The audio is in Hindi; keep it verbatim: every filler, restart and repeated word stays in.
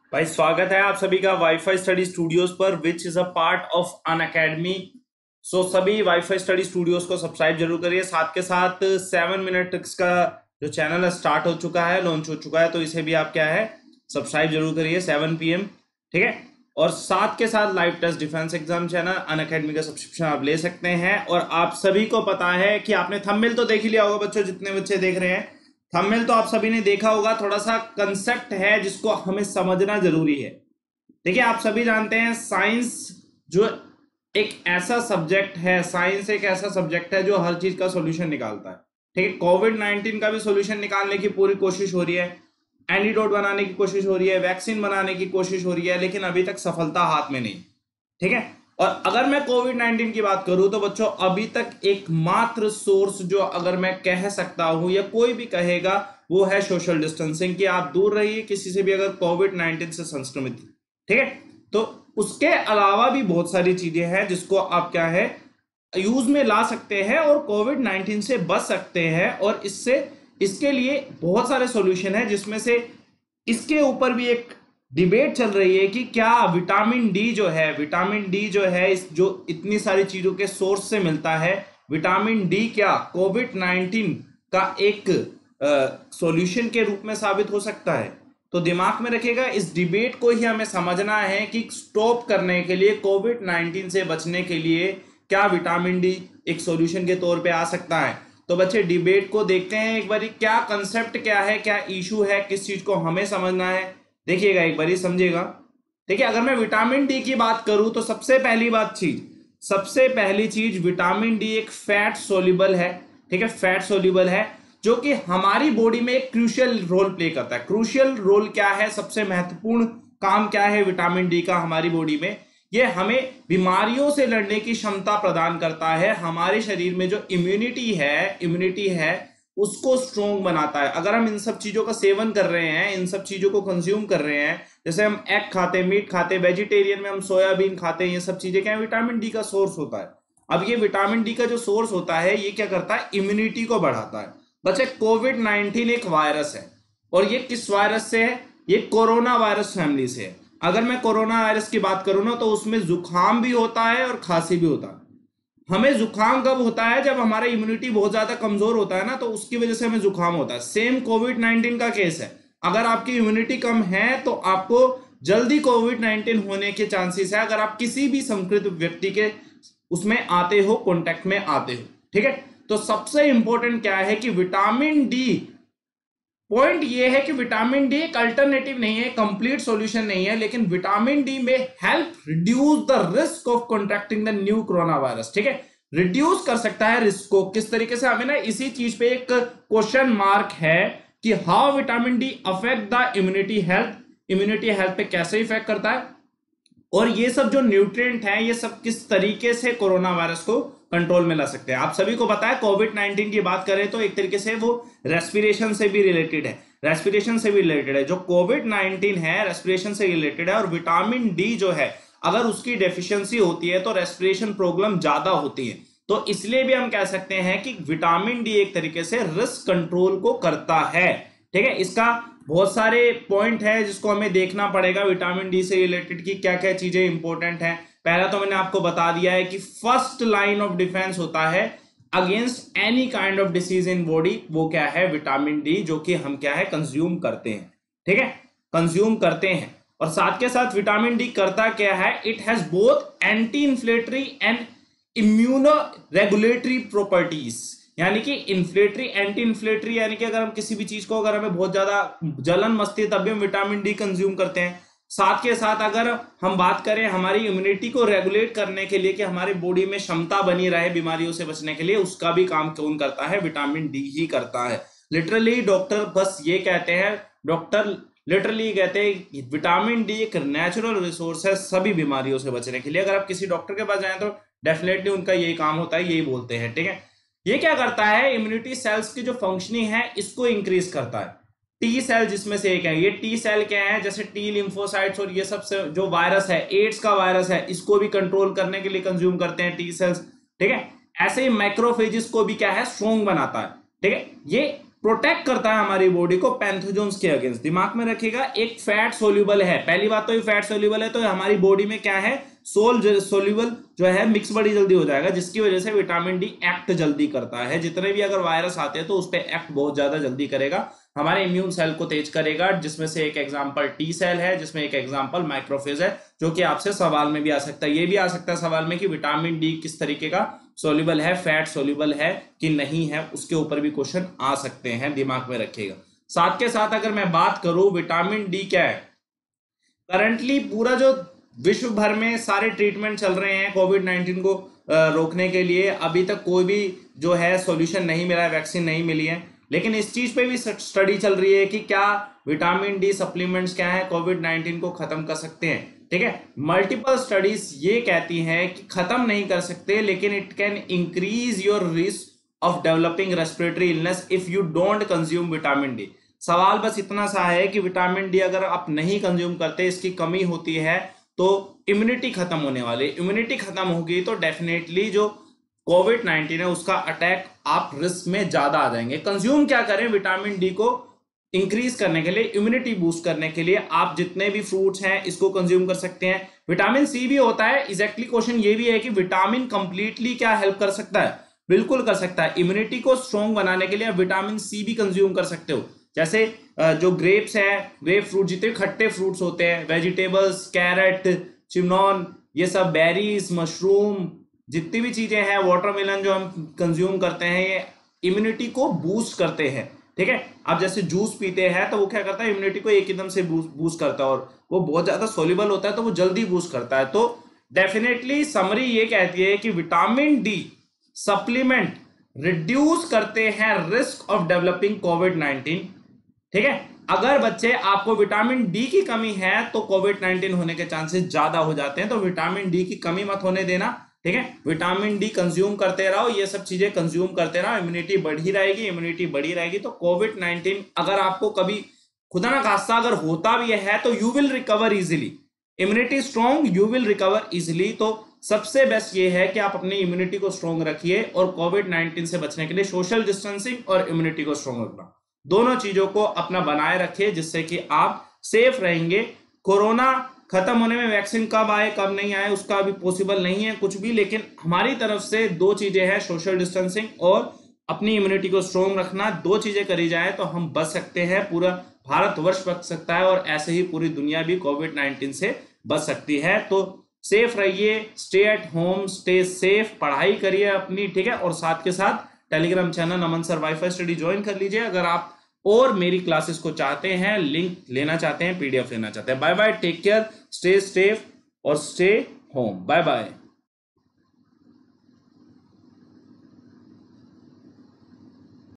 भाई स्वागत है आप सभी का वाईफाई स्टडी स्टूडियोज पर which is a part of Unacademy. So सभी वाईफाई स्टडी स्टूडियोज को सब्सक्राइब जरूर करिए। साथ के साथ सेवन मिनट्स का जो चैनल है स्टार्ट हो चुका है, लॉन्च हो चुका है, तो इसे भी आप क्या है सब्सक्राइब जरूर करिए सेवन पी एम। ठीक है। और साथ के साथ live test defence exam channel Unacademy का सब्सक्रिप्शन आप ले सकते हैं। और आप सभी को पता है कि आपने थंबनेल तो देख ही लिया होगा बच्चों, जितने बच्चे देख रहे हैं थंबनेल तो आप सभी ने देखा होगा। थोड़ा सा कंसेप्ट है जिसको हमें समझना जरूरी है। देखिए आप सभी जानते हैं साइंस जो एक ऐसा सब्जेक्ट है, साइंस एक ऐसा सब्जेक्ट है जो हर चीज का सॉल्यूशन निकालता है। ठीक है। कोविड नाइनटीन का भी सॉल्यूशन निकालने की पूरी कोशिश हो रही है, एंटीडोट बनाने की कोशिश हो रही है, वैक्सीन बनाने की कोशिश हो रही है, लेकिन अभी तक सफलता हाथ में नहीं। ठीक है। और अगर मैं कोविड नाइनटीन की बात करूं तो बच्चों अभी तक एकमात्र सोर्स जो अगर मैं कह सकता हूं या कोई भी कहेगा वो है सोशल डिस्टेंसिंग, कि आप दूर रहिए किसी से भी अगर कोविड नाइनटीन से संक्रमित। ठीक है। तो उसके अलावा भी बहुत सारी चीजें हैं जिसको आप क्या है यूज में ला सकते हैं और कोविड नाइनटीन से बच सकते हैं। और इससे इसके लिए बहुत सारे सॉल्यूशन है, जिसमें से इसके ऊपर भी एक डिबेट चल रही है कि क्या विटामिन डी जो है विटामिन डी जो है इस जो इतनी सारी चीजों के सोर्स से मिलता है, विटामिन डी क्या कोविड नाइनटीन का एक सॉल्यूशन के रूप में साबित हो सकता है। तो दिमाग में रखिएगा, इस डिबेट को ही हमें समझना है कि स्टॉप करने के लिए, कोविड नाइनटीन से बचने के लिए क्या विटामिन डी एक सॉल्यूशन के तौर पे आ सकता है। तो बच्चे डिबेट को देखते हैं एक बारी, क्या कंसेप्ट क्या है, क्या इशू है, किस चीज को हमें समझना है। देखिएगा एक बारी, समझिएगा। देखिए अगर मैं विटामिन डी की बात करूं तो सबसे पहली बात चीज सबसे पहली चीज विटामिन डी एक फैट सोल्यूबल है। ठीक है। फैट सोल्यूबल है जो कि हमारी बॉडी में एक क्रूशियल रोल प्ले करता है। क्रूशियल रोल क्या है, सबसे महत्वपूर्ण काम क्या है विटामिन डी का हमारी बॉडी में, ये हमें बीमारियों से लड़ने की क्षमता प्रदान करता है। हमारे शरीर में जो इम्यूनिटी है इम्यूनिटी है उसको स्ट्रोंग बनाता है। अगर हम इन सब चीजों का सेवन कर रहे हैं, इन सब चीजों को कंज्यूम कर रहे हैं, जैसे हम एग खाते हैं, मीट खाते हैं, वेजिटेरियन में हम सोयाबीन खाते हैं, ये सब चीजें क्या है विटामिन डी का सोर्स होता है। अब ये विटामिन डी का जो सोर्स होता है ये क्या करता है, इम्यूनिटी को बढ़ाता है। बच्चे कोविड नाइनटीन एक वायरस है और ये किस वायरस से है, ये कोरोना वायरस फैमिली से है। अगर मैं कोरोना वायरस की बात करूं ना तो उसमें जुकाम भी होता है और खांसी भी होता है। हमें जुकाम कब होता है, जब हमारा इम्यूनिटी बहुत ज्यादा कमजोर होता है ना, तो उसकी वजह से हमें जुकाम होता है। सेम कोविड नाइनटीन का केस है, अगर आपकी इम्यूनिटी कम है तो आपको जल्दी कोविड नाइनटीन होने के चांसेस है, अगर आप किसी भी संक्रमित व्यक्ति के उसमें आते हो, कांटेक्ट में आते हो। ठीक है। तो सबसे इंपॉर्टेंट क्या है कि विटामिन डी, पॉइंट ये है कि विटामिन डी एक अल्टरनेटिव नहीं है, कंप्लीट सॉल्यूशन नहीं है, लेकिन विटामिन डी में help reduce the risk of contracting the new coronavirus. ठीक है। रिड्यूस कर सकता है रिस्क को। किस तरीके से, हमें ना इसी चीज पे एक क्वेश्चन मार्क है कि how vitamin D affect the immunity health, immunity health पे कैसे इफेक्ट करता है, और ये सब जो न्यूट्रिएंट है ये सब किस तरीके से कोरोना वायरस को कंट्रोल में ला सकते हैं। आप सभी को पता है कोविड नाइनटीन की बात करें तो एक तरीके से वो रेस्पिरेशन से भी रिलेटेड है, रेस्पिरेशन से भी रिलेटेड है। जो कोविड नाइनटीन है रेस्पिरेशन से रिलेटेड है, और विटामिन डी जो है अगर उसकी डेफिशिएंसी होती है तो रेस्पिरेशन प्रॉब्लम ज्यादा होती है। तो इसलिए भी हम कह सकते हैं कि विटामिन डी एक तरीके से रिस्क कंट्रोल को करता है। ठीक है। इसका बहुत सारे पॉइंट है जिसको हमें देखना पड़ेगा विटामिन डी से रिलेटेड की क्या क्या चीजें इंपॉर्टेंट हैं। पहला तो मैंने आपको बता दिया है कि फर्स्ट लाइन ऑफ डिफेंस होता है against any kind of disease in body, वो क्या है विटामिन डी, जो कि हम क्या है कंज्यूम करते हैं। ठीक है। कंज्यूम करते हैं। और साथ के साथ विटामिन डी करता क्या है, it has both anti inflammatory and immunoregulatory properties, यानी कि इन्फ्लेटरी एंटी इन्फ्लेटरी, यानी कि अगर हम किसी भी चीज को, अगर हमें बहुत ज्यादा जलन मस्ती है तब भी हम विटामिन डी कंज्यूम करते हैं। साथ के साथ अगर हम बात करें हमारी इम्यूनिटी को रेगुलेट करने के लिए कि हमारी बॉडी में क्षमता बनी रहे बीमारियों से बचने के लिए, उसका भी काम कौन करता है, विटामिन डी ही करता है। लिटरली डॉक्टर बस ये कहते हैं, डॉक्टर लिटरली कहते हैं विटामिन डी एक नेचुरल रिसोर्स है सभी बीमारियों से बचने के लिए। अगर आप किसी डॉक्टर के पास जाएं तो डेफिनेटली उनका यही काम होता है, यही बोलते हैं। ठीक है। ये क्या करता है, इम्यूनिटी सेल्स की जो फंक्शनिंग है इसको इंक्रीज करता है। टी सेल जिसमें से एक है, ये टी सेल क्या है, जैसे टी लिम्फोसाइट्स और ये सब से जो वायरस है, एड्स का वायरस है, इसको भी कंट्रोल करने के लिए कंज्यूम करते हैं टी सेल्स। ठीक है। ऐसे ही मैक्रोफेजिस को भी क्या है स्ट्रोंग बनाता है। ठीक है। ये प्रोटेक्ट करता है हमारी बॉडी को पैथोजेंस के अगेंस्ट। दिमाग में रखिएगा, एक फैट सोल्यूबल है, पहली बात तो ये फैट सोल्यूबल है, तो हमारी बॉडी में क्या है, सोल सोल्यूबल जो है मिक्स बड़ी जल्दी हो जाएगा, जिसकी वजह से विटामिन डी एक्ट जल्दी करता है। जितने भी अगर वायरस आते हैं तो उस पर एक्ट बहुत ज्यादा जल्दी करेगा, हमारे इम्यून सेल को तेज करेगा, जिसमें से एक एग्जांपल टी सेल है, जिसमें एक एग्जांपल माइक्रोफेज है, जो कि आपसे सवाल में भी आ सकता है। ये भी आ सकता है सवाल में कि विटामिन डी किस तरीके का सोल्यूबल है, फैट सोल्यूबल है कि नहीं है, उसके ऊपर भी क्वेश्चन आ सकते हैं, दिमाग में रखिएगा। साथ के साथ अगर मैं बात करूं विटामिन डी क्या है, करंटली पूरा जो विश्व भर में सारे ट्रीटमेंट चल रहे हैं कोविड नाइन्टीन को रोकने के लिए, अभी तक कोई भी जो है सॉल्यूशन नहीं मिला है, वैक्सीन नहीं मिली है, लेकिन इस चीज पे भी स्टडी चल रही है कि क्या विटामिन डी सप्लीमेंट्स क्या है कोविड नाइन्टीन को खत्म कर सकते हैं। ठीक है, मल्टीपल स्टडीज ये कहती हैं कि खत्म नहीं कर सकते, लेकिन it can increase your risk of developing respiratory illness if you don't consume vitamin D. सवाल बस इतना सा है कि विटामिन डी अगर आप नहीं कंज्यूम करते, इसकी कमी होती है, तो इम्यूनिटी खत्म होने वाली, इम्यूनिटी खत्म होगी तो डेफिनेटली जो कोविड नाइन्टीन है उसका अटैक आप रिस्क में ज्यादा आ जाएंगे। कंज्यूम क्या करें विटामिन डी को इंक्रीज करने के लिए, इम्यूनिटी बूस्ट करने के लिए आप जितने भी फ्रूट्स हैं इसको कंज्यूम कर सकते हैं। विटामिन सी भी होता है, एग्जैक्टली क्वेश्चन ये भी है कि विटामिन कंप्लीटली क्या हेल्प कर सकता है, बिल्कुल कर सकता है। इम्यूनिटी को स्ट्रॉन्ग बनाने के लिए आप विटामिन सी भी कंज्यूम कर सकते हो, जैसे जो ग्रेप्स है, ग्रेप फ्रूट, जितने खट्टे फ्रूट्स होते हैं, वेजिटेबल्स, कैरेट, चिमनॉन, ये सब बेरीज, मशरूम, जितनी भी चीजें हैं, वाटरमेलन जो हम कंज्यूम करते हैं, ये इम्यूनिटी को बूस्ट करते हैं। ठीक है, आप जैसे जूस पीते हैं तो वो क्या करता है, इम्यूनिटी को एक एकदम से बूस्ट करता है, और वो बहुत ज्यादा सोल्यूबल होता है तो वो जल्दी बूस्ट करता है। तो डेफिनेटली समरी ये कहती है कि विटामिन डी सप्लीमेंट रिड्यूस करते हैं risk of developing covid nineteen. ठीक है, अगर बच्चे आपको विटामिन डी की कमी है तो कोविड नाइन्टीन होने के चांसेस ज्यादा हो जाते हैं, तो विटामिन डी की कमी मत होने देना। ठीक है, विटामिन डी कंज्यूम करते रहो, ये सब चीजें कंज्यूम करते रहो, इम्यूनिटी बढ़ी रहेगी, इम्यूनिटी बढ़ी रहेगी तो कोविड नाइन्टीन अगर आपको कभी खुदा ना खास्ता अगर होता भी है तो you will recover easily, immunity strong, you will recover easily. तो सबसे बेस्ट ये है कि आप अपनी इम्यूनिटी को स्ट्रॉन्ग रखिए, और कोविड नाइन्टीन से बचने के लिए सोशल डिस्टेंसिंग और इम्यूनिटी को स्ट्रॉन्ग रखना, दोनों चीजों को अपना बनाए रखिए, जिससे कि आप सेफ रहेंगे। कोरोना खत्म होने में वैक्सीन कब आए कब नहीं आए उसका अभी पॉसिबल नहीं है कुछ भी, लेकिन हमारी तरफ से दो चीजें हैं, सोशल डिस्टेंसिंग और अपनी इम्यूनिटी को स्ट्रॉन्ग रखना। दो चीजें करी जाए तो हम बच सकते हैं, पूरा भारतवर्ष बच सकता है, और ऐसे ही पूरी दुनिया भी कोविड नाइन्टीन से बच सकती है। तो सेफ रहिए, stay at home, stay safe, पढ़ाई करिए अपनी। ठीक है, और साथ के साथ Telegram channel Aman sir wifi study join कर लीजिए अगर आप और मेरी क्लासेस को चाहते हैं, लिंक लेना चाहते हैं, पीडीएफ लेना चाहते हैं। Bye bye, take care, stay safe और स्टे होम, बाय बाय।